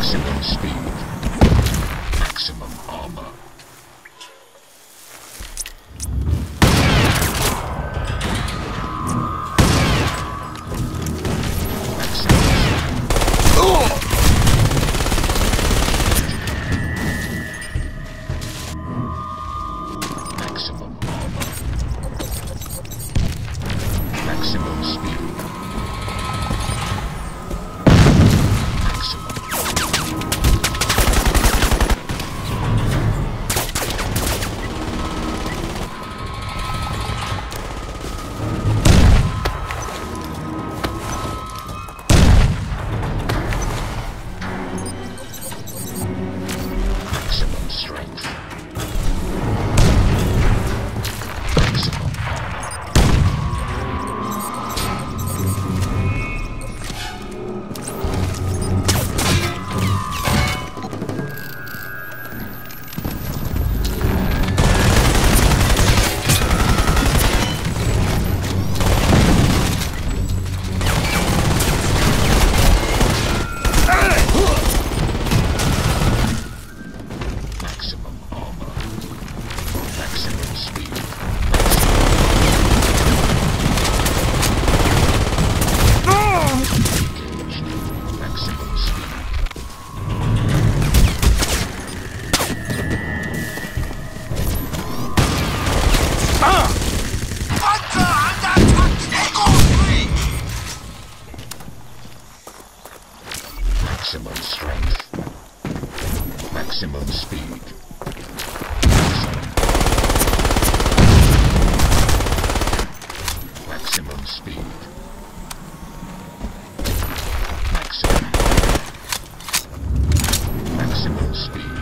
Maximum speed. Maximum armor. Maximum armor. Maximum speed. Maximum strength. Maximum armor. Maximum speed. Maximum speed. Maximum strength. Maximum speed. Maximum speed. Maximum. Maximum speed.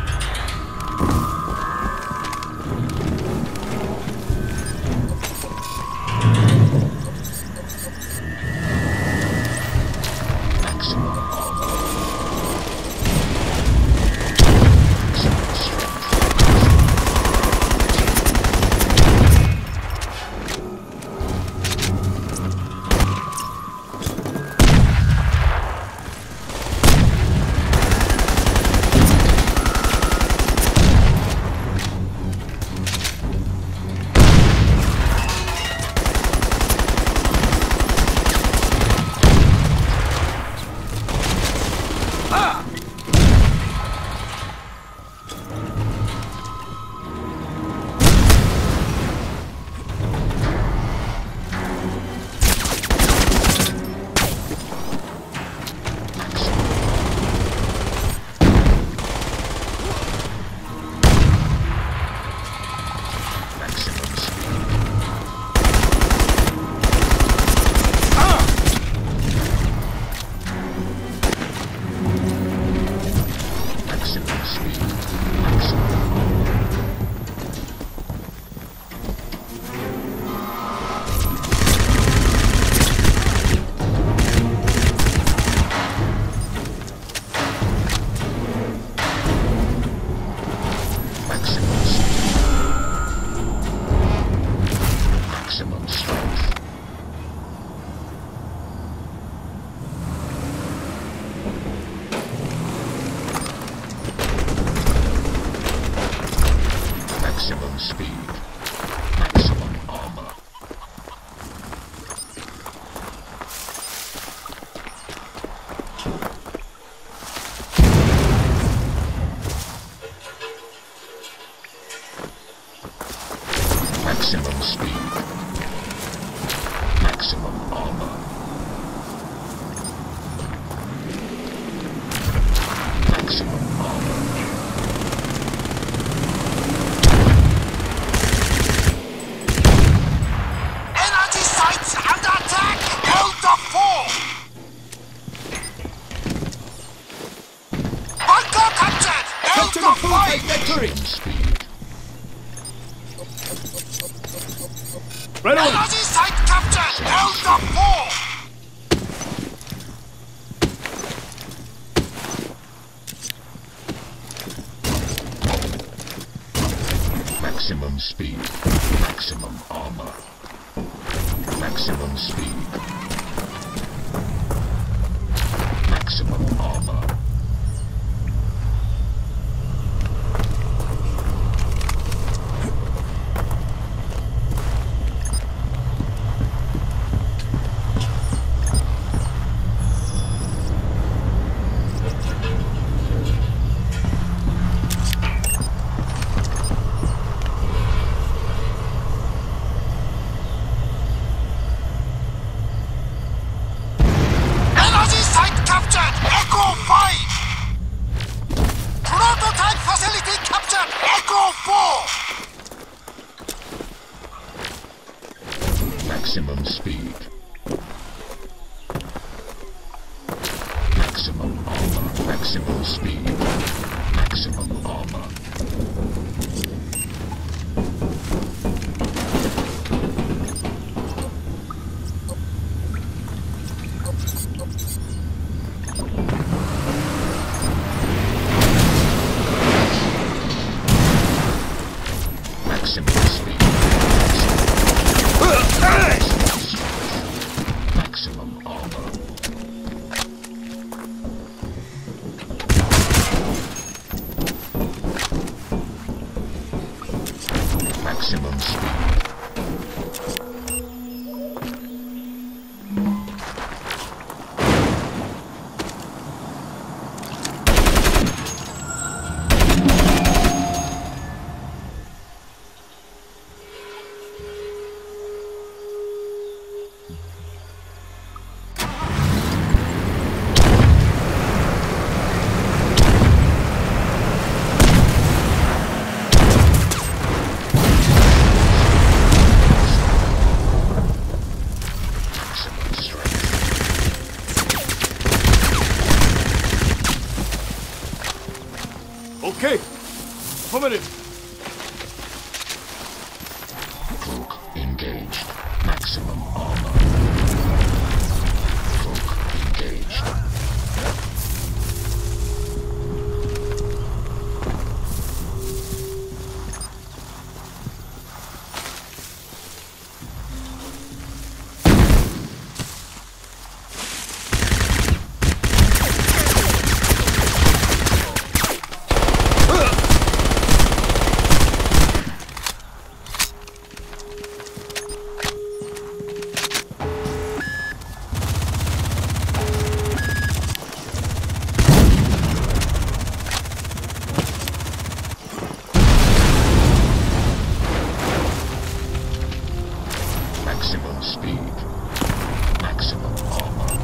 Maximum armor. Maximum strength. Maximum speed. Maximum speed. Maximum. Maximum speed. Maximum strength. Maximum speed. Maximum armor. Maximum speed. Maximum armor. Maximum armor. Energy sites under attack! Hold the fort! Bunker captured! Hold the fight! Victory! Speed. Right on! Energy site captured! Hold the fort! Maximum speed. Maximum armor. Maximum speed. Maximum armor. Maximum speed. Maximum armor. Maximum speed. Maximum armor. Maximum speed. Maximum armor. Maximum speed. Okay. Affirmative. Cloak engaged. Maximum armor. Cloak engaged. Maximum speed. Maximum armor.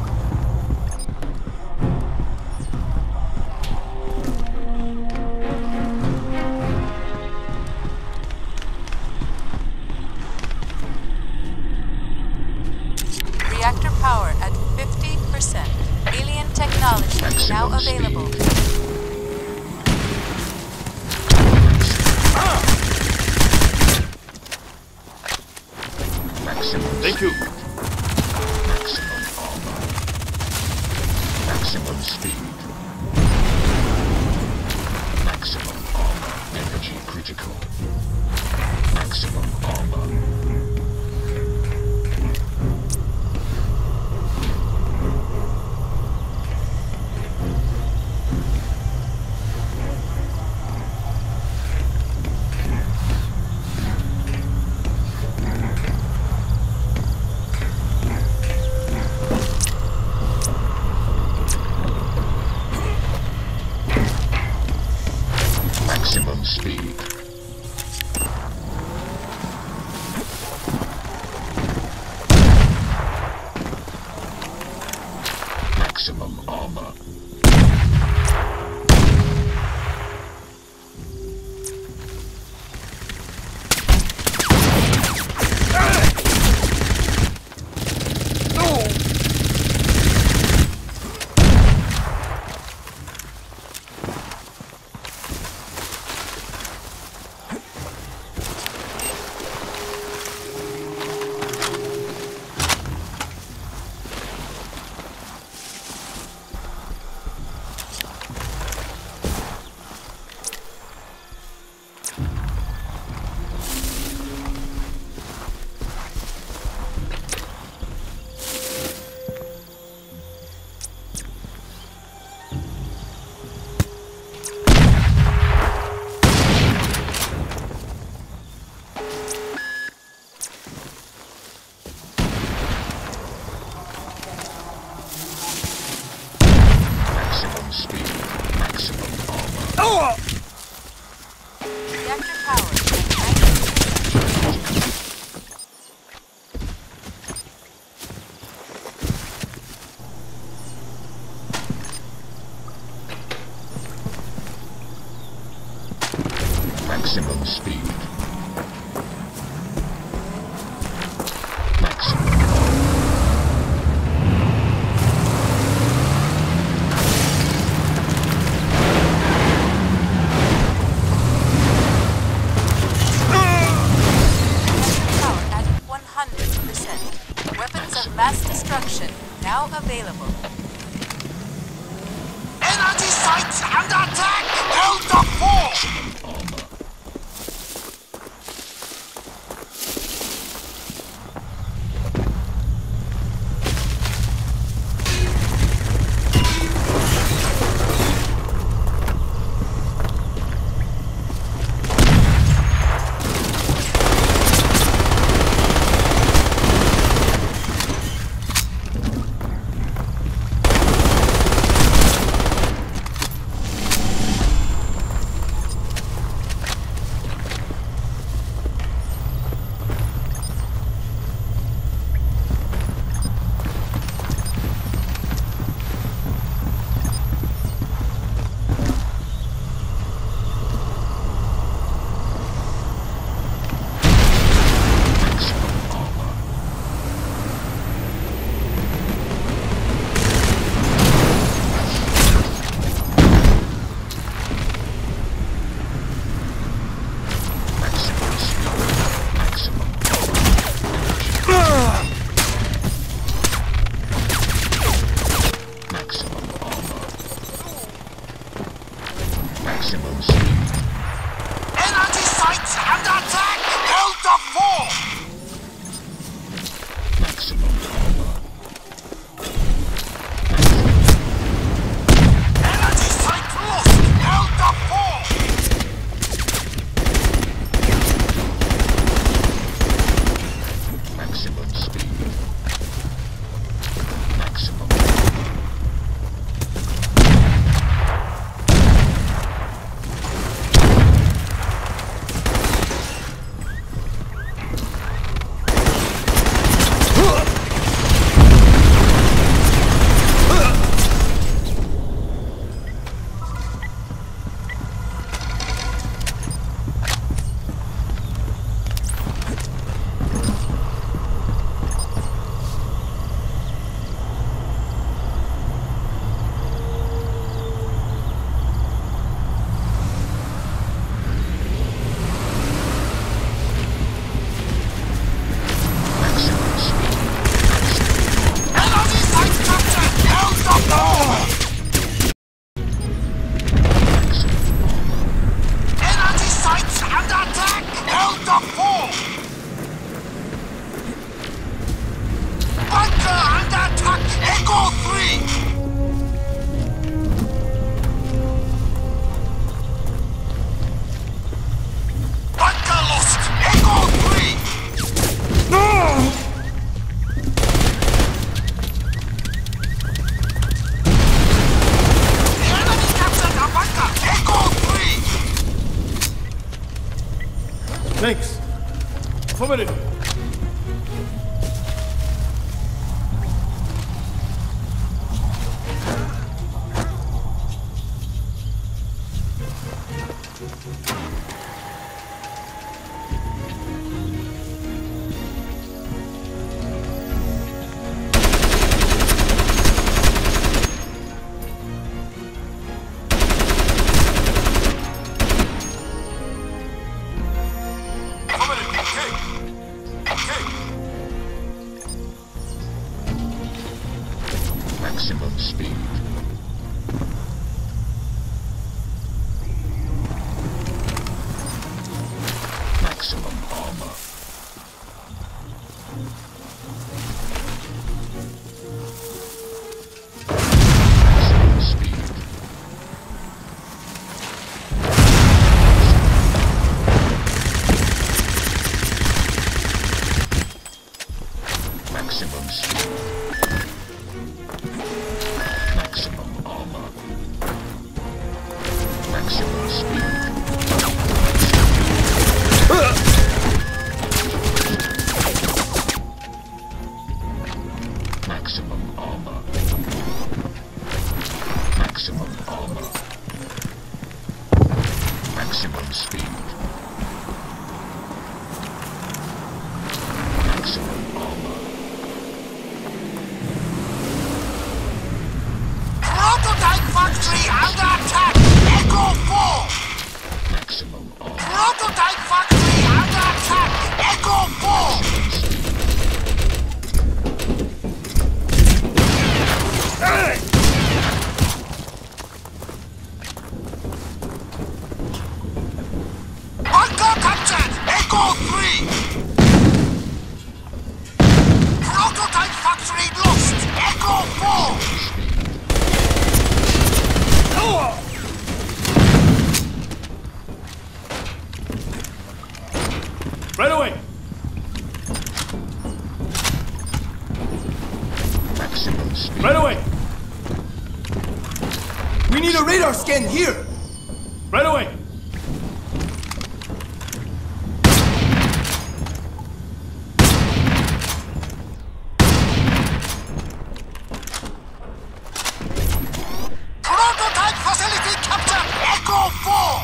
Reactor power at 50%. Alien technology now Maximum available. speed. Maximum Thank you. speed. Maximum armor. Maximum speed. Maximum armor. Energy critical. Maximum armor. Maximum speed. Maximum armor. Maximum speed. Maximum armor. Reactor power at 90%. Maximum speed. construction now available. Energy sites under attack! Hold the fort! Maximum speed. Energy sites under attack! Hold the fort! Maximum armor. Energy site lost! Hold the fort! Maximum speed. Maximum. Energy site captured! Hold the fort! Energy sites under attack! Hold the fort! Bunker under attack! Echo 3! Bunker lost! Echo 3! The enemy captured a bunker! Echo 3! Thanks. Affirmative. Maximum speed. Maximum armor. Maximum speed. Maximum speed. Maximum armor. Maximum speed. Maximum armor. Maximum armor. Maximum speed. Maximum armor. Prototype factory under attack! Echo 4! Maximum armor. Prototype factory under attack! Echo 4! Maximum speed. Right away! We need a radar scan here! Right away! Prototype facility captured! Echo 4!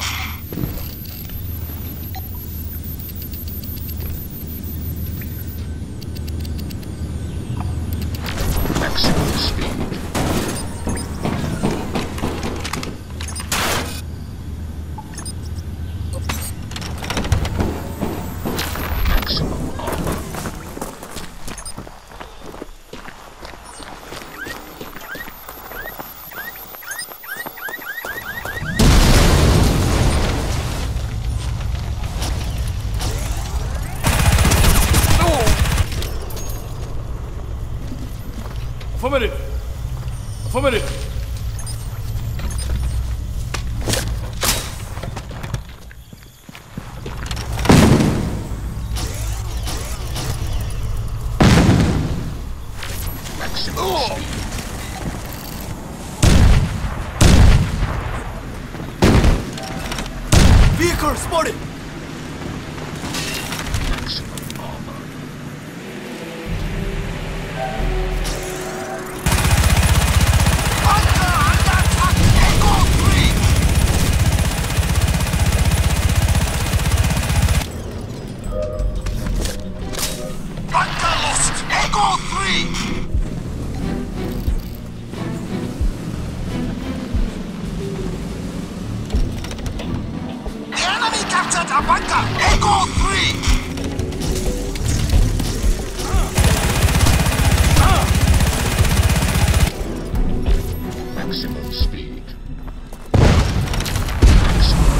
Maximum speed. Maximum armor. Affirmative! Affirmative! Maximum speed. Vehicle spotted! Maximum armor. Bunker under attack! Echo 3! Bunker lost! Echo 3! The enemy captured a bunker! Echo 3! Maximum speed. Maximum.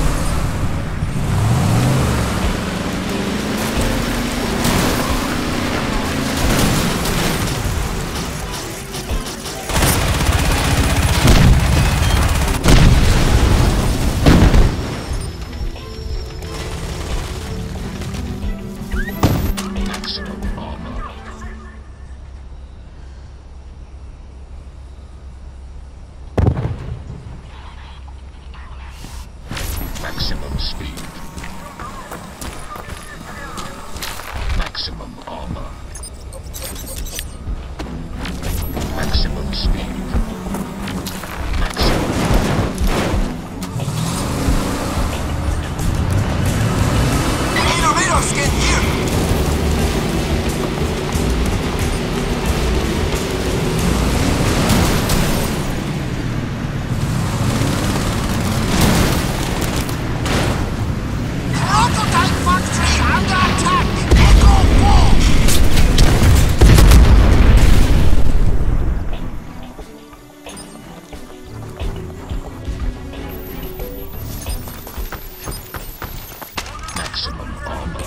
Maximum armor. Maximum speed. Maximum armor. Maximum speed. Maximum. We need a radar scan here! Prototype factory under attack! Echo 4! Maximum armor.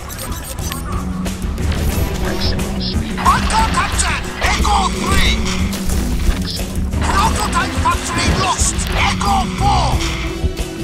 Maximum speed. Bunker captured! Echo 3! Maximum. Prototype factory lost! Echo 4!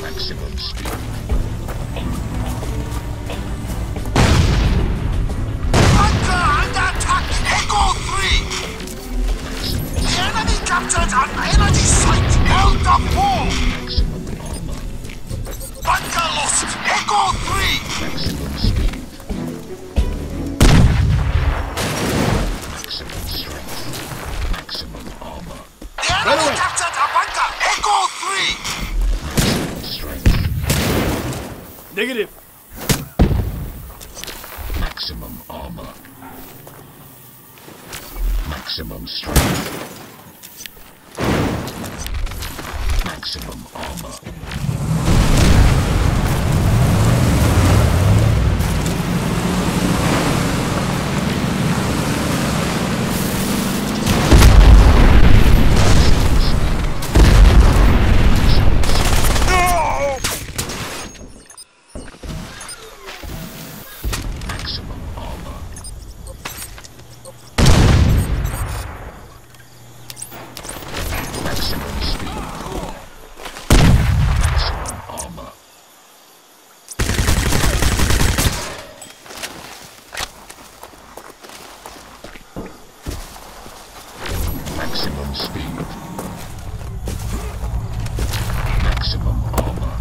Maximum speed. Bunker under attack! Echo 3! The enemy captured an energy site! Delta 4! Maximum armor. Bunker lost! Echo 3! Maximum speed. Maximum strength. Maximum armor. The enemy captured a bunker! Echo 3! Maximum strength. Negative. Maximum armor. Maximum strength. Maximum armor. Maximum armor. Maximum speed. Maximum armor. Maximum speed. Maximum armor.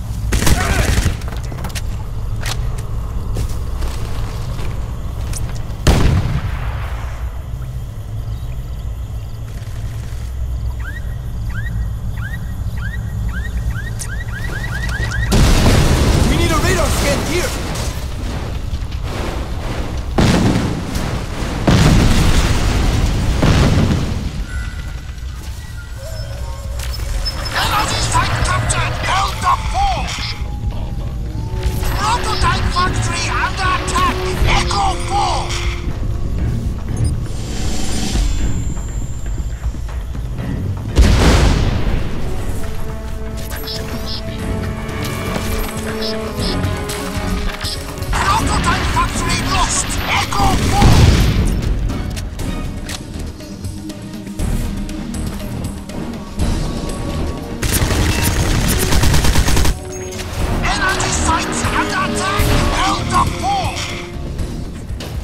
We need a radar scan here! Energy site captured! Delta 4! Maximum armor. Prototype factory under attack! Echo 4! Maximum speed. Maximum speed. Maximum. Prototype factory lost! Echo 4! Energy sites under attack! Delta 4!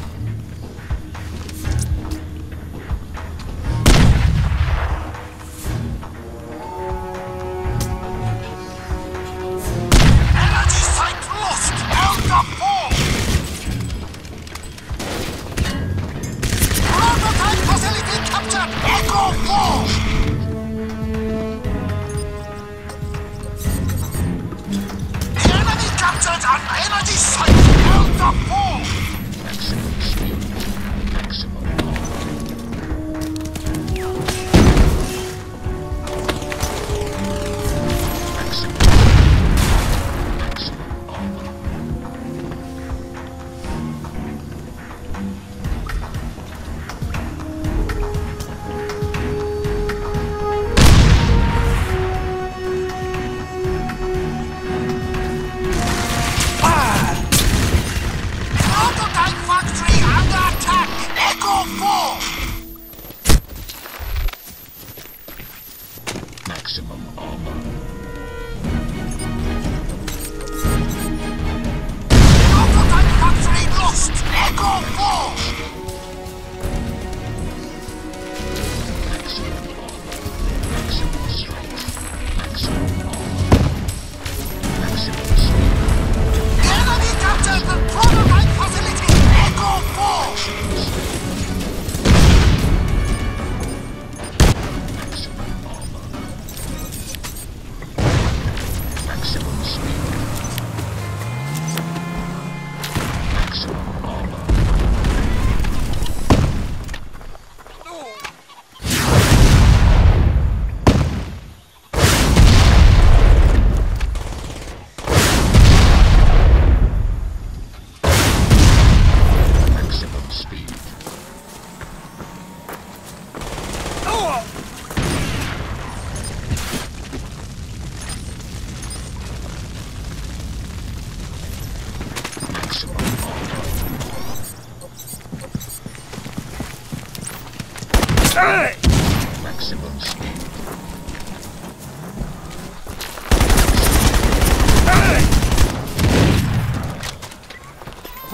Energy site lost! Delta 4! Prototype facility captured! Echo 4! The enemy captured an energy site! Delta 4! Maximum speed. Maximum armor. Maximum. Maximum armor. Prototype factory under attack! Echo 4! Maximum armor. Prototype factory lost! Echo 4! Maximum armor. Maximum strength. Maximum armor. Maximum speed. The enemy captured the prototype facility! Echo 4! Maximum armor. Maximum speed. Maximum armor. Maximum speed. Maximum armor. Maximum speed.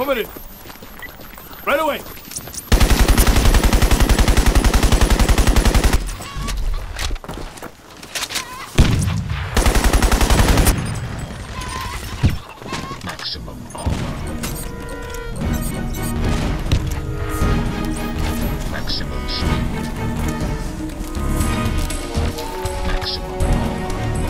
Affirmative. Right away. Maximum armor. Maximum speed. Maximum armor.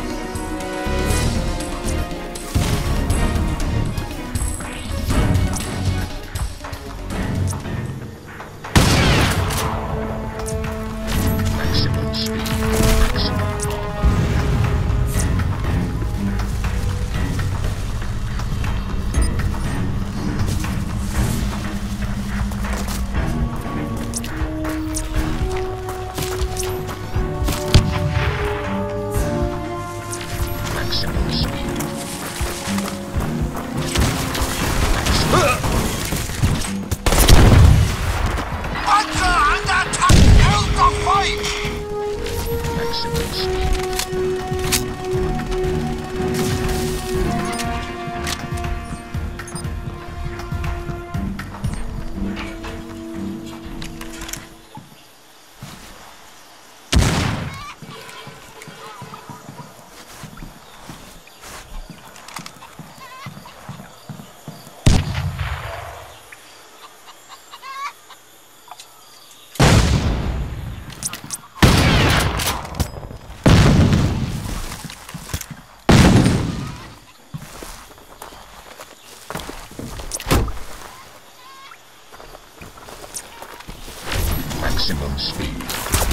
Maximum speed. Maximum armor. Maximum speed. Panzer under attack! Held the fight! Maximum speed. Maximum speed.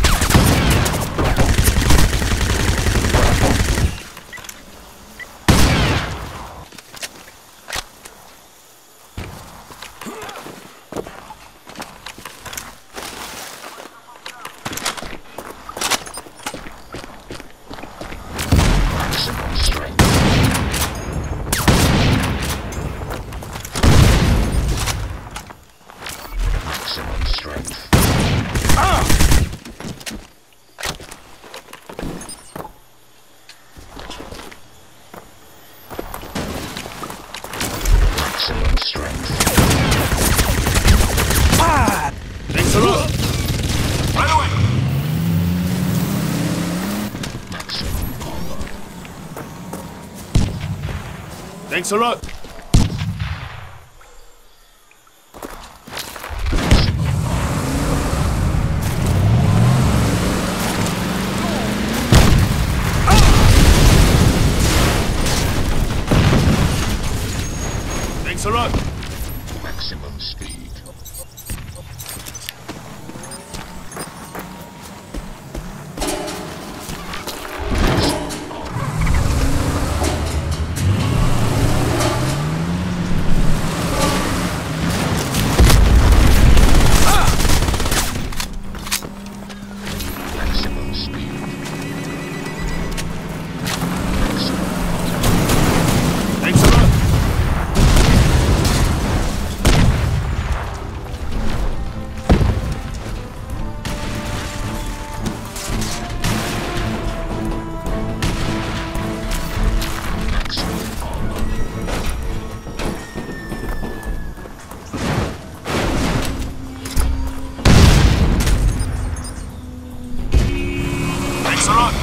Maximum strength. Maximum strength. Maximum strength. Thanks a lot. Right away! Maximum armor. Thanks a lot. Thanks a lot. Maximum speed. Maximum speed. Thanks a lot. Maximum armor. Thanks a lot.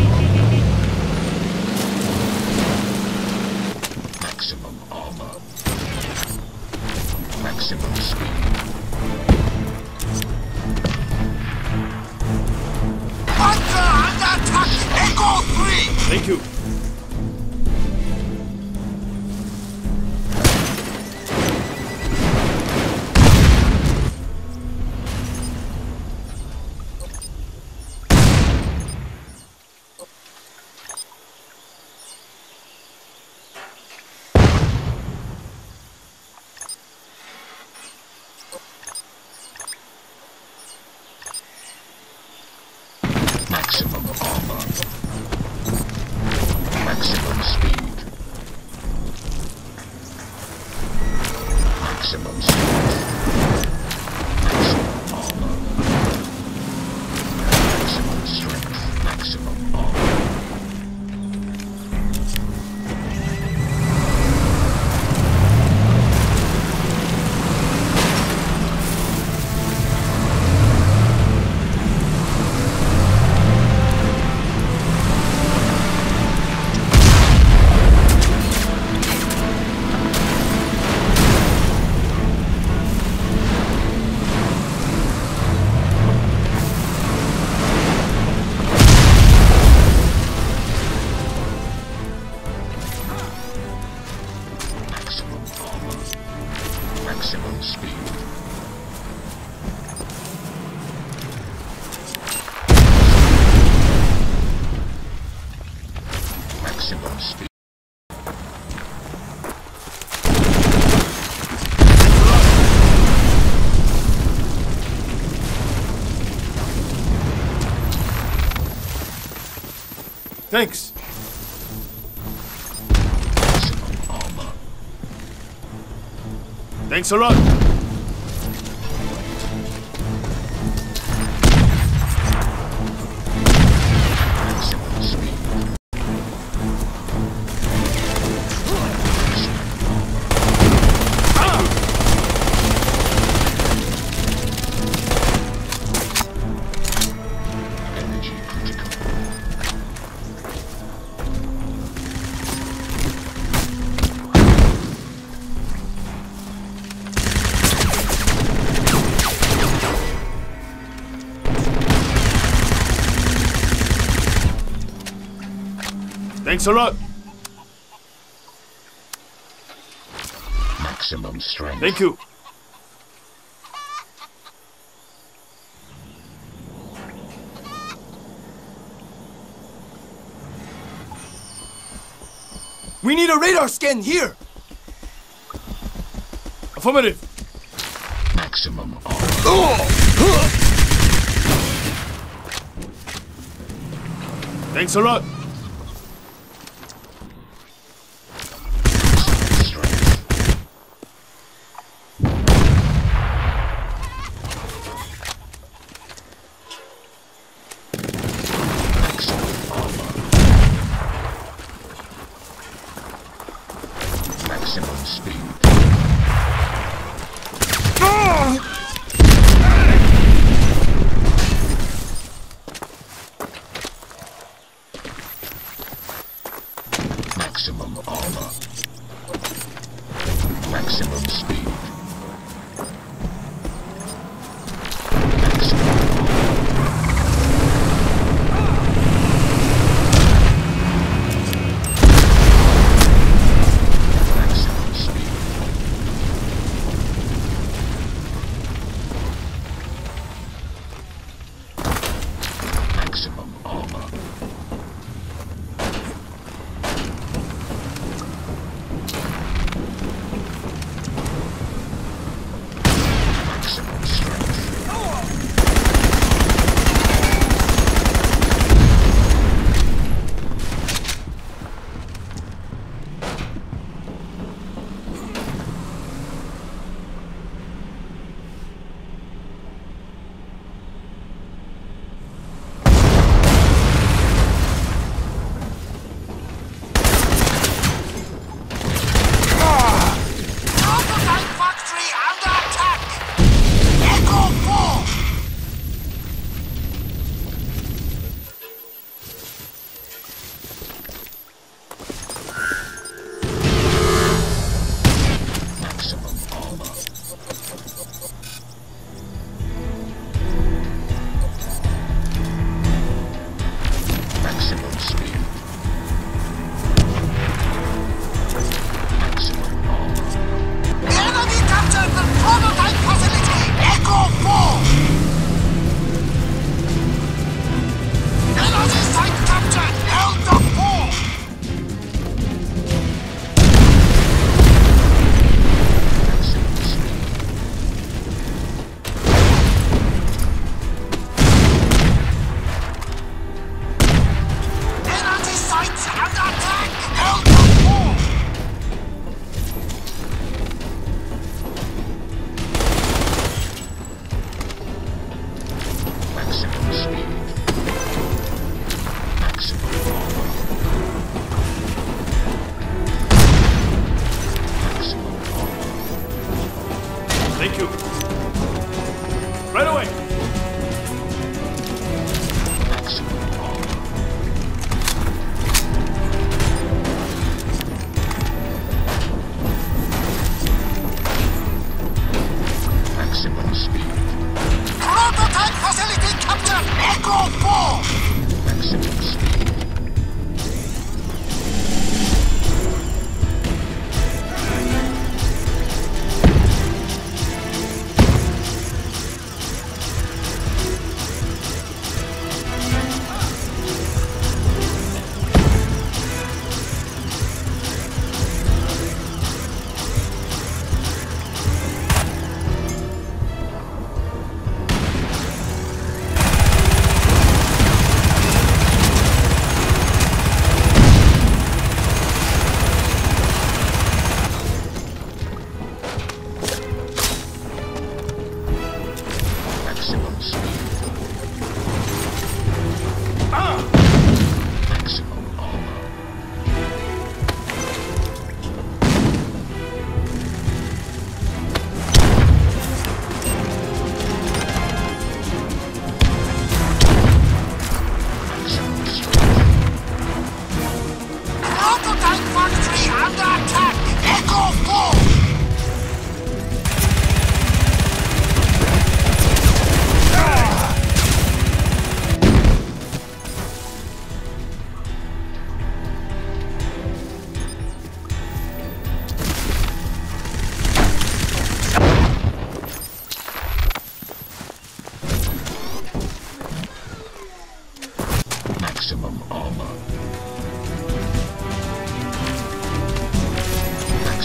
Maximum armor. Maximum speed. Panzer under attack! Echo 3! Thank you. Maximum armor. Maximum speed. Thanks. Maximum armor. Thanks a lot. Maximum speed. Energy critical. Thanks a lot. Maximum strength. Thank you. We need a radar scan here! Affirmative. Maximum armor. Thanks a lot. Strength. Maximum armor. Maximum speed. Maximum armor. Maximum speed. Maximum maximum speed. Maximum armor.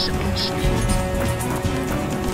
Maximum speed.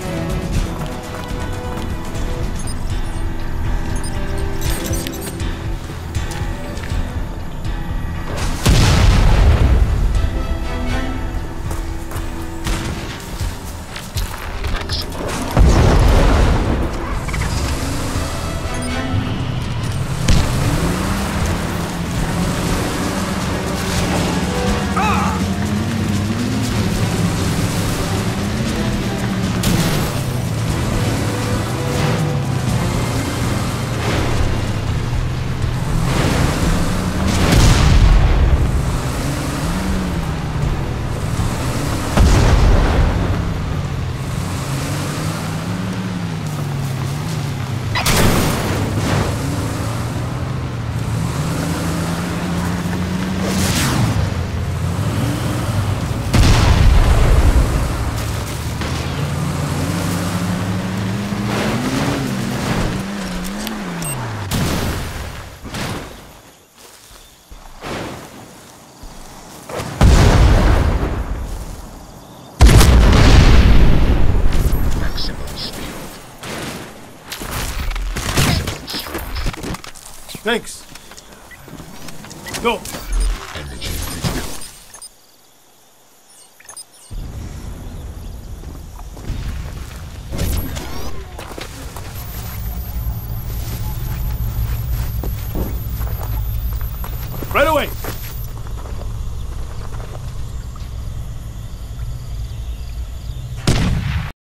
Thanks. Go. Energy critical. Right away.